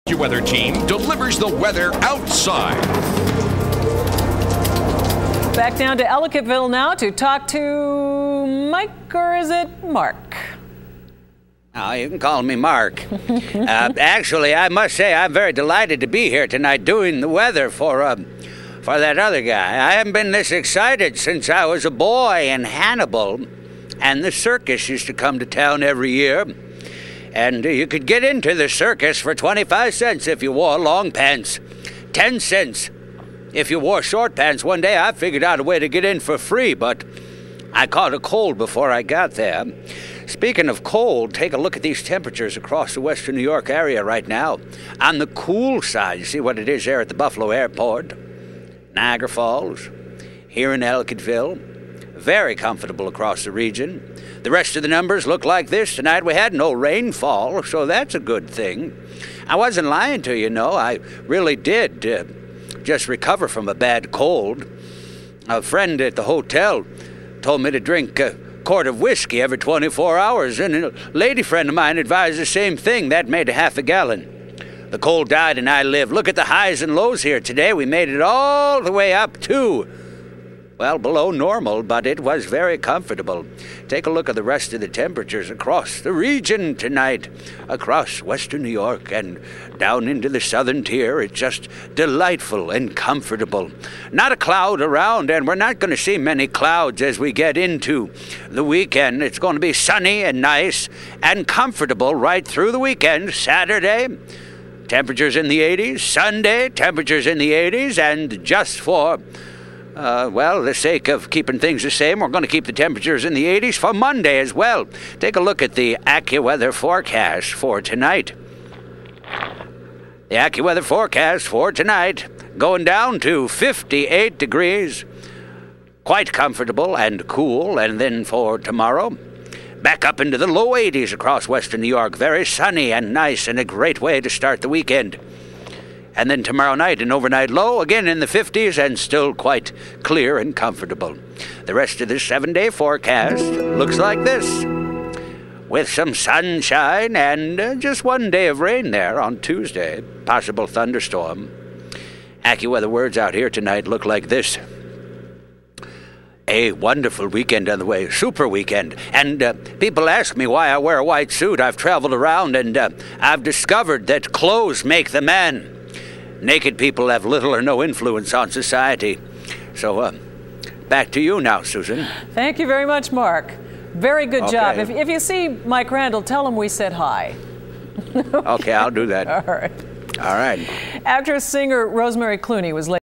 AccuWeather team delivers the weather outside. Back down to Ellicotville now to talk to Mike, or is it Mark? Oh, you can call me Mark. Actually, I must say I'm very delighted to be here tonight doing the weather for that other guy. I haven't been this excited since I was a boy in Hannibal, and the circus used to come to town every year. And you could get into the circus for 25 cents if you wore long pants, 10 cents if you wore short pants. One day I figured out a way to get in for free, but I caught a cold before I got there. Speaking of cold, take a look at these temperatures across the western New York area right now. On the cool side, you see what it is there at the Buffalo Airport, Niagara Falls, here in Ellicotville. Very comfortable across the region. The rest of the numbers look like this tonight. We had no rainfall, so that's a good thing. I wasn't lying to you, no. I really did just recover from a bad cold. A friend at the hotel told me to drink a quart of whiskey every 24 hours, and a lady friend of mine advised the same thing. That made a half a gallon. The cold died and I lived. Look at the highs and lows here today. We made it all the way up to, well, below normal, but it was very comfortable. Take a look at the rest of the temperatures across the region tonight, across western New York and down into the southern tier. It's just delightful and comfortable. Not a cloud around, and we're not going to see many clouds as we get into the weekend. It's going to be sunny and nice and comfortable right through the weekend. Saturday, temperatures in the 80s. Sunday, temperatures in the 80s, and just for the sake of keeping things the same, we're going to keep the temperatures in the 80s for Monday as well. Take a look at the AccuWeather forecast for tonight. The AccuWeather forecast for tonight, going down to 58 degrees. Quite comfortable and cool. And then for tomorrow, back up into the low 80s across western New York. Very sunny and nice, and a great way to start the weekend. And then tomorrow night, an overnight low, again in the 50s, and still quite clear and comfortable. The rest of this 7-day forecast looks like this, with some sunshine and just one day of rain there on Tuesday, possible thunderstorm. AccuWeather words out here tonight look like this. A wonderful weekend on the way, super weekend. And people ask me why I wear a white suit. I've traveled around and I've discovered that clothes make the man. Naked people have little or no influence on society. So, back to you now, Susan. Thank you very much, Mark. Very good job. Okay. If you see Mike Randall, tell him we said hi. Okay, I'll do that. All right. All right. Actress singer Rosemary Clooney was late.